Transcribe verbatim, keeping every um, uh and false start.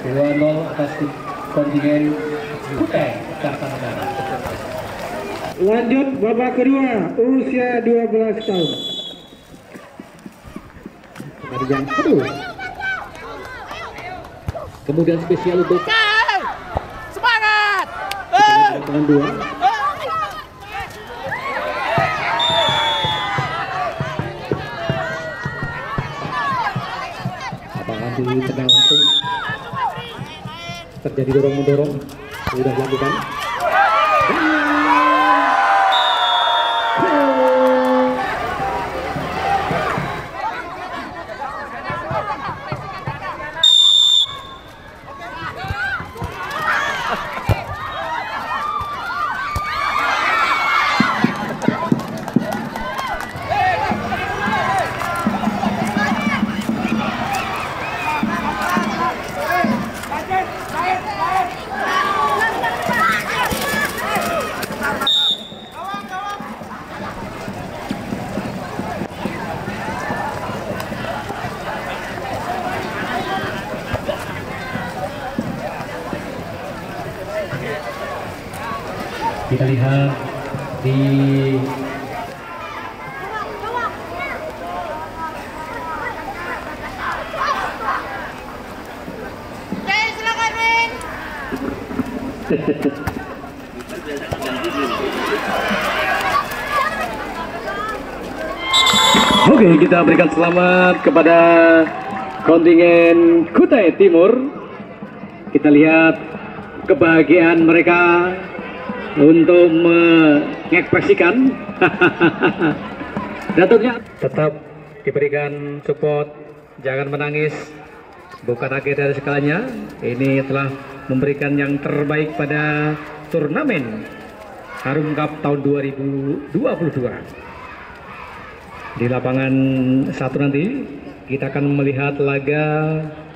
dua nol atas kontingen Kutai Kartanegara. Lanjut babak kedua, usia dua belas tahun. Yang aduh. Kemudian spesial untuk semangat. Dengan dua. Apakah di tengah langsung terjadi dorong mendorong sudah dilakukan. Kita lihat di Oke, silakan Win. Oke, kita berikan selamat kepada kontingen Kutai Timur. Kita lihat kebahagiaan mereka untuk mengekspresikan. Datuknya tetap diberikan support, jangan menangis, bukan akhir dari segalanya. Ini telah memberikan yang terbaik pada turnamen Harum Cup tahun dua ribu dua puluh dua. Di lapangan satu nanti kita akan melihat laga